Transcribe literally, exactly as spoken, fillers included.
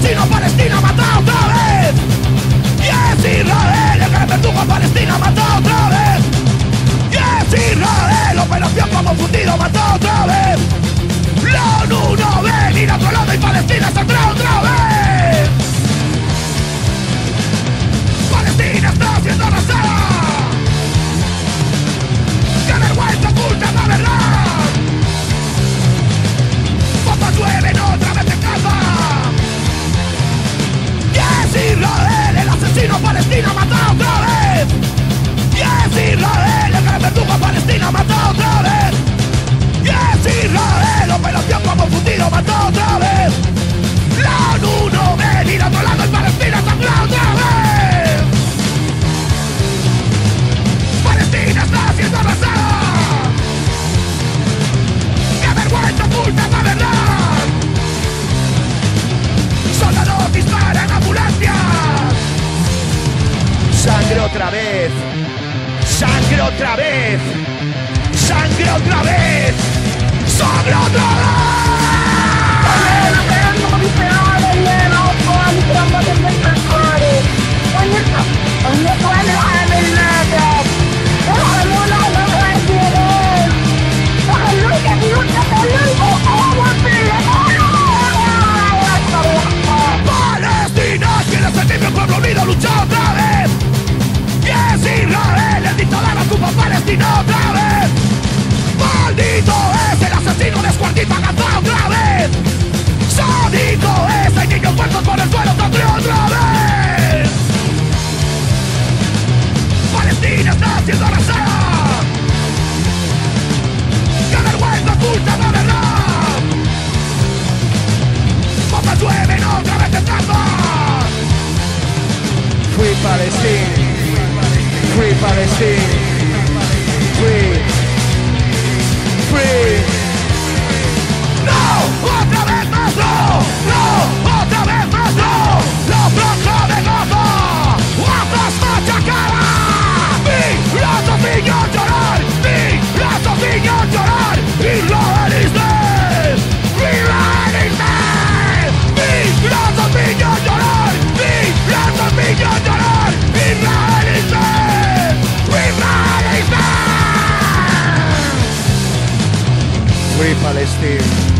asesino Palestina mata otra vez. Y es Israel el gran verdugo a Palestina mata otra vez. Y es Israel, operación como fundido mata otra vez. La ONU no ve ni la otro lado y Palestina saldrá otra vez. Palestina está siendo arrasada. ¡Qué vergüenza oculta la verdad! ¡Papas llueven otra vez en casa! ¡Y es Israel el asesino Palestina mata otra vez! ¡Y es Israel el gran verdugo Palestina mata otra vez! ¡Y es Israel operación como fundido mata otra vez! ¡La ONU no ve ni de otro lado y Palestina saldrá otra vez! ¡Palestina está siendo arrasada! ¡Qué vergüenza oculta la verdad! ¡Soldados disparan ambulancias! ¡Sangre otra vez! ¡Sangre otra vez! ¡Sangre otra vez! ¡Sangre otra vez! Palestina quiere sentir mi pueblo unido, lucha otra vez. Y es Israel el dictador ocupa Palestina otra vez. ¡Maldito es el asesino descuartiza Gaza otra vez! ¡Sádico es el niño muertos por el suelo sangre otra vez! ¡Palestina está siendo arrasada! ¡Qué vergüenza oculta la verdad! ¡Papas llueven otra vez en Gaza! Free Palestine, Free Palestine, Free, Free. ¡No! ¡Otra vez más no! ¡No! ¡Otra vez más no! ¡La franja de Gaza! ¡Gaza está chacada! ¡Vi las niños llorar! ¡Vi las niños llorar! ¡Israelistas! ¡Israelistas! ¡Vi las niños llorar! ¡Vi las niños llorar! ¡Israelistas! ¡Israelistas! Free Palestine.